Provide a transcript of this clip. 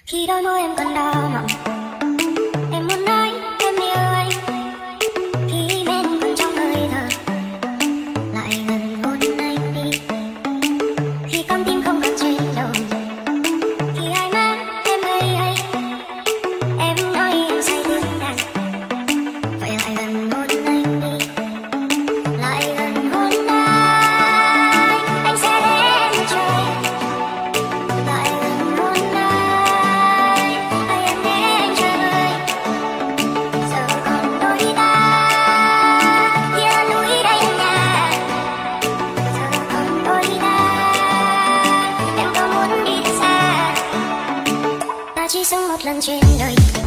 Khi đôi môi em còn đỏ mọng, em muốn nói em yêu anh. Khi bên còn trong hơi thở, lại gần hôn anh đi. Khi con tim không còn trên đầu, khi ai mang em hơi hay, em nói em say tiếng đàn. Vậy lại gần hôn anh đi, lại gần hôn anh sẽ đến trời. Lại gần hôn ai em để anh chờ đợi. Giờ còn đôi ta kia núi đây nhà. Giờ còn đôi ta, em có muốn đi xa. Ta chỉ sống một lần trên đời.